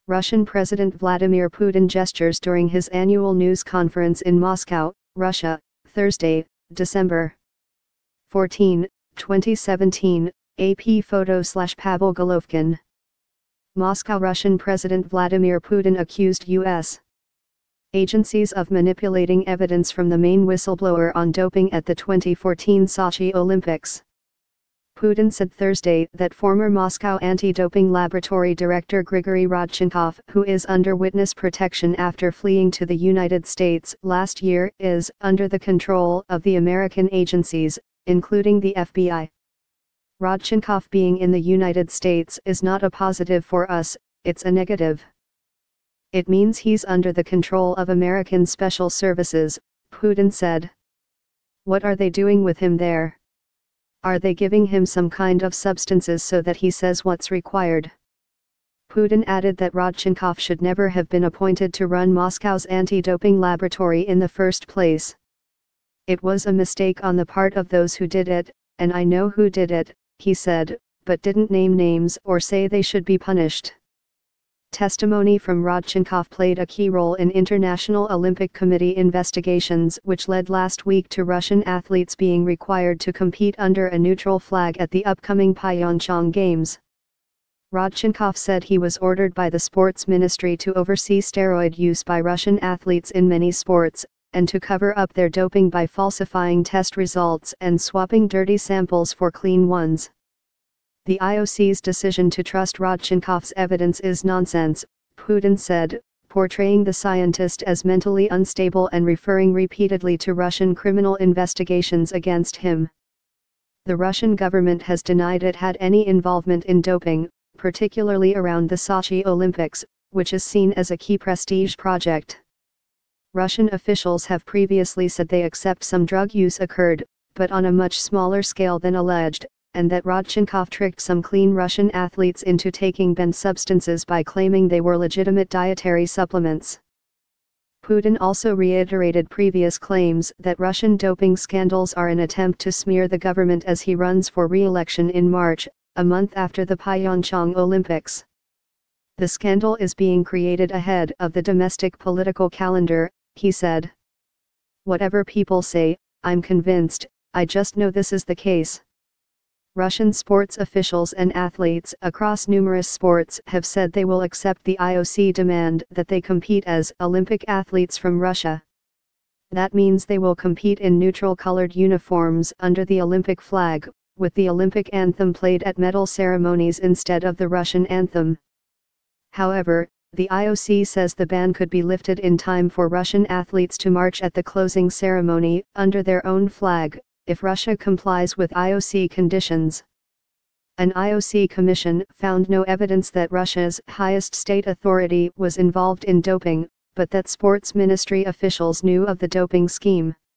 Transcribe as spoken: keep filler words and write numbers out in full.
Russian President Vladimir Putin gestures during his annual news conference in Moscow, Russia, Thursday, December fourteenth, twenty seventeen, A P photo slash Pavel Golovkin. Moscow. Russian President Vladimir Putin accused U S agencies of manipulating evidence from the main whistleblower on doping at the twenty fourteen Sochi Olympics. Putin said Thursday that former Moscow anti-doping laboratory director Grigory Rodchenkov, who is under witness protection after fleeing to the United States last year, is under the control of the American agencies, including the F B I. Rodchenkov being in the United States is not a positive for us, it's a negative. It means he's under the control of American special services, Putin said. What are they doing with him there? Are they giving him some kind of substances so that he says what's required? Putin added that Rodchenkov should never have been appointed to run Moscow's anti-doping laboratory in the first place. It was a mistake on the part of those who did it, and I know who did it, he said, but didn't name names or say they should be punished. Testimony from Rodchenkov played a key role in International Olympic Committee investigations, which led last week to Russian athletes being required to compete under a neutral flag at the upcoming Pyeongchang Games. Rodchenkov said he was ordered by the sports ministry to oversee steroid use by Russian athletes in many sports, and to cover up their doping by falsifying test results and swapping dirty samples for clean ones. The I O C's decision to trust Rodchenkov's evidence is nonsense, Putin said, portraying the scientist as mentally unstable and referring repeatedly to Russian criminal investigations against him. The Russian government has denied it had any involvement in doping, particularly around the Sochi Olympics, which is seen as a key prestige project. Russian officials have previously said they accept some drug use occurred, but on a much smaller scale than alleged, and that Rodchenkov tricked some clean Russian athletes into taking banned substances by claiming they were legitimate dietary supplements. Putin also reiterated previous claims that Russian doping scandals are an attempt to smear the government as he runs for re-election in March, a month after the Pyeongchang Olympics. The scandal is being created ahead of the domestic political calendar, he said. Whatever people say, I'm convinced, I just know this is the case. Russian sports officials and athletes across numerous sports have said they will accept the I O C demand that they compete as Olympic athletes from Russia. That means they will compete in neutral-colored uniforms under the Olympic flag, with the Olympic anthem played at medal ceremonies instead of the Russian anthem. However, the I O C says the ban could be lifted in time for Russian athletes to march at the closing ceremony under their own flag, if Russia complies with I O C conditions. An I O C commission found no evidence that Russia's highest state authority was involved in doping, but that sports ministry officials knew of the doping scheme.